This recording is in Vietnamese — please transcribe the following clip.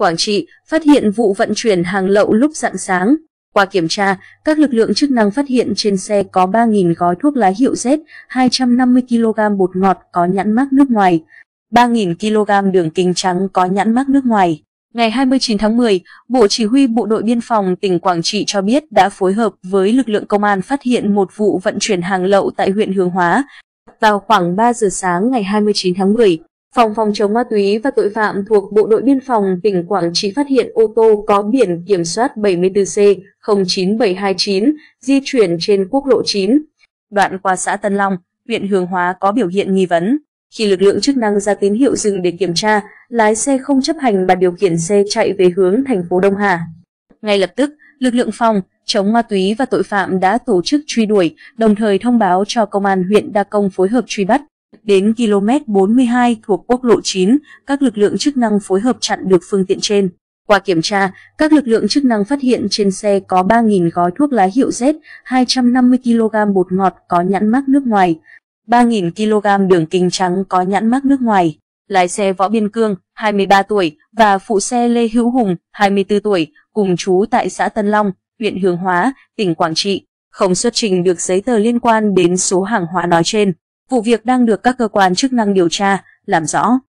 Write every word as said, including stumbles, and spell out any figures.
Quảng Trị phát hiện vụ vận chuyển hàng lậu lúc rạng sáng. Qua kiểm tra, các lực lượng chức năng phát hiện trên xe có ba nghìn gói thuốc lá hiệu Z, hai trăm năm mươi ki lô gam bột ngọt có nhãn mác nước ngoài, ba nghìn ki lô gam đường kính trắng có nhãn mác nước ngoài. Ngày hai mươi chín tháng mười, Bộ Chỉ huy Bộ đội Biên phòng tỉnh Quảng Trị cho biết đã phối hợp với lực lượng công an phát hiện một vụ vận chuyển hàng lậu tại huyện Hướng Hóa. Vào khoảng ba giờ sáng ngày hai mươi chín tháng mười, Phòng phòng chống ma túy và tội phạm thuộc Bộ đội Biên phòng tỉnh Quảng Trị phát hiện ô tô có biển kiểm soát bảy mươi tư C không chín bảy hai chín di chuyển trên quốc lộ chín, đoạn qua xã Tân Long, huyện Hướng Hóa có biểu hiện nghi vấn. Khi lực lượng chức năng ra tín hiệu dừng để kiểm tra, lái xe không chấp hành mà điều khiển xe chạy về hướng thành phố Đông Hà. Ngay lập tức, lực lượng phòng chống ma túy và tội phạm đã tổ chức truy đuổi, đồng thời thông báo cho công an huyện Đa Công phối hợp truy bắt. Đến ki lô mét bốn mươi hai thuộc quốc lộ chín, các lực lượng chức năng phối hợp chặn được phương tiện trên. Qua kiểm tra, các lực lượng chức năng phát hiện trên xe có ba nghìn gói thuốc lá hiệu Z, hai trăm năm mươi ki lô gam bột ngọt có nhãn mác nước ngoài, ba nghìn ki lô gam đường kính trắng có nhãn mác nước ngoài. Lái xe Võ Biên Cương, hai mươi ba tuổi, và phụ xe Lê Hữu Hùng, hai mươi tư tuổi, cùng trú tại xã Tân Long, huyện Hướng Hóa, tỉnh Quảng Trị, không xuất trình được giấy tờ liên quan đến số hàng hóa nói trên. Vụ việc đang được các cơ quan chức năng điều tra, làm rõ.